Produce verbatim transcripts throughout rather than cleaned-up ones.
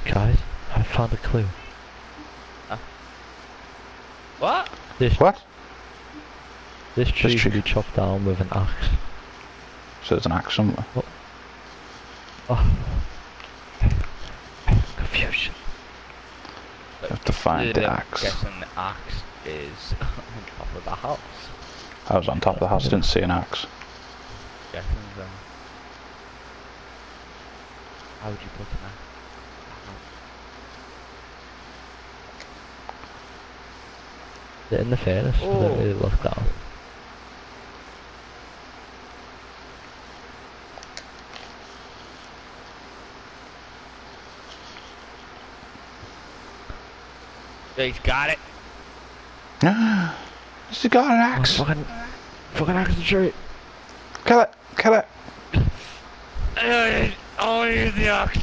Guys, I found a clue. Huh? What? This What? this tree tree- should be chopped down with an axe. So there's an axe somewhere. Oh. Confusion. You have to find the I'm axe. guessing the axe is on top of the house. I was on top of the house, didn't see an axe. Guessing so. How would you put an axe? Is it in the furnace? I Oh. don't really look down. He's got it. He's got an axe. Oh, fucking, fucking axe the tree. Kill it, kill it. I want to use the axe.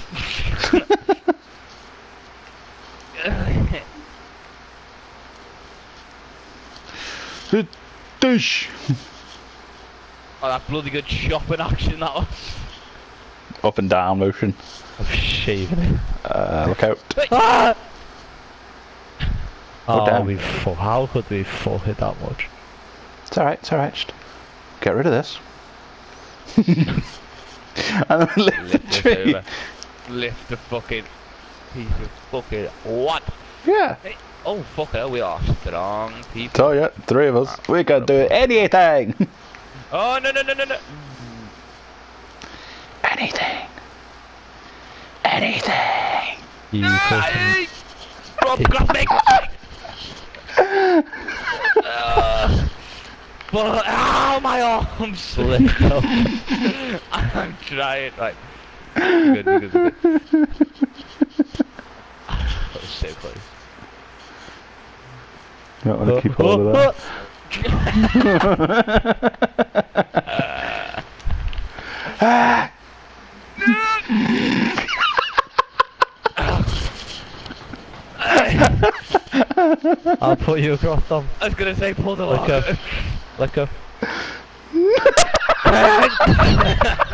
Douche. Oh, that bloody good chopping action that was. Up and down motion. I'm shaving it. Uh, look out. Ah! Oh, Oh, damn. we fuck. How could we fuck it that much? It's alright, it's alright. Just get rid of this. And then lift the Lift this tree. over. Lift the fucking piece of fucking what? Yeah. Hey, oh fuck hell, we are strong people. So yeah, three of us. We can do anything. Oh no no no no no! Anything. Anything. You fucking... Hey! Rob, grab me! uh, but, ow, my arms! Lift up. I'm trying, right. We're good, we're good, we're good. That was so close. You don't want to keep hold of that. Ah! I'll put you across them. I was gonna say pull the Let lock. go. Let go.